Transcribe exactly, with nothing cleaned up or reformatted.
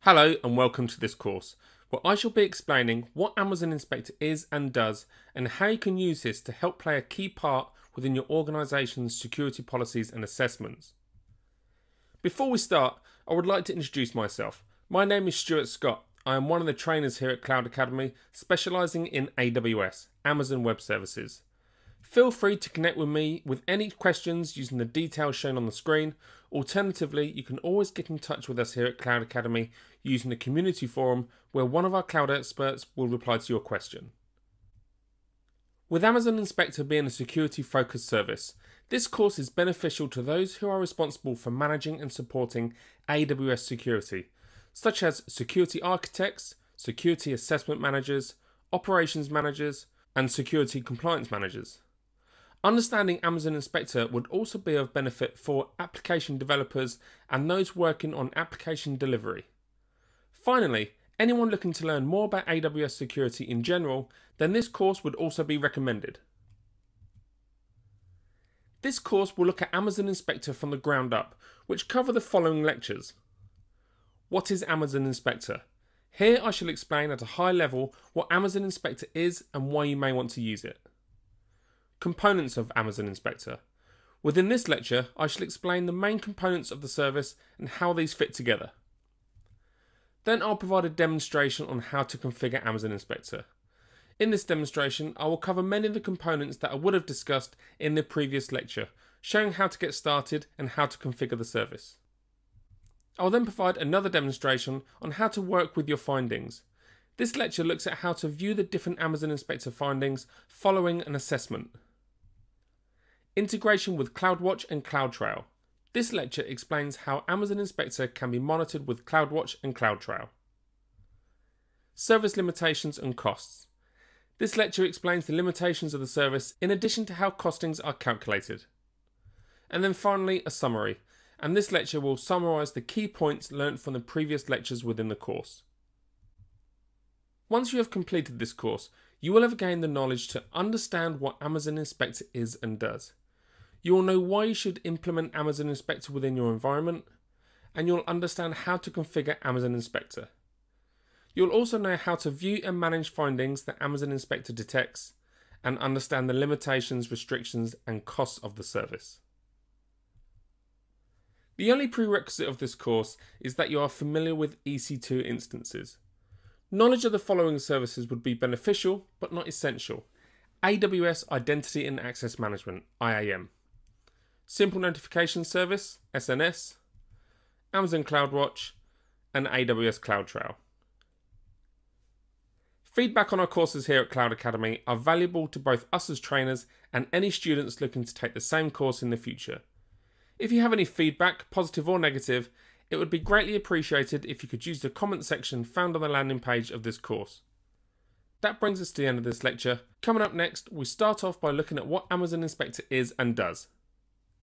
Hello and welcome to this course, where I shall be explaining what Amazon Inspector is and does and how you can use this to help play a key part within your organisation's security policies and assessments. Before we start, I would like to introduce myself. My name is Stuart Scott. I am one of the trainers here at Cloud Academy, specialising in A W S, Amazon Web Services. Feel free to connect with me with any questions using the details shown on the screen. Alternatively, you can always get in touch with us here at Cloud Academy using the community forum where one of our cloud experts will reply to your question. With Amazon Inspector being a security-focused service, this course is beneficial to those who are responsible for managing and supporting A W S security, such as security architects, security assessment managers, operations managers, and security compliance managers. Understanding Amazon Inspector would also be of benefit for application developers and those working on application delivery. Finally, anyone looking to learn more about A W S security in general, then this course would also be recommended. This course will look at Amazon Inspector from the ground up, which cover the following lectures. What is Amazon Inspector? Here I shall explain at a high level what Amazon Inspector is and why you may want to use it. Components of Amazon Inspector. Within this lecture, I shall explain the main components of the service and how these fit together. Then I'll provide a demonstration on how to configure Amazon Inspector. In this demonstration, I will cover many of the components that I would have discussed in the previous lecture, showing how to get started and how to configure the service. I'll then provide another demonstration on how to work with your findings. This lecture looks at how to view the different Amazon Inspector findings following an assessment. Integration with CloudWatch and CloudTrail. This lecture explains how Amazon Inspector can be monitored with CloudWatch and CloudTrail. Service limitations and costs. This lecture explains the limitations of the service in addition to how costings are calculated. And then finally, a summary. And this lecture will summarise the key points learnt from the previous lectures within the course. Once you have completed this course, you will have gained the knowledge to understand what Amazon Inspector is and does. You will know why you should implement Amazon Inspector within your environment, and you'll understand how to configure Amazon Inspector. You'll also know how to view and manage findings that Amazon Inspector detects, and understand the limitations, restrictions, and costs of the service. The only prerequisite of this course is that you are familiar with E C two instances. Knowledge of the following services would be beneficial, but not essential. A W S Identity and Access Management, I A M. Simple Notification Service, S N S. Amazon CloudWatch, and A W S CloudTrail. Feedback on our courses here at Cloud Academy are valuable to both us as trainers and any students looking to take the same course in the future. If you have any feedback, positive or negative, it would be greatly appreciated if you could use the comment section found on the landing page of this course. That brings us to the end of this lecture. Coming up next, we start off by looking at what Amazon Inspector is and does.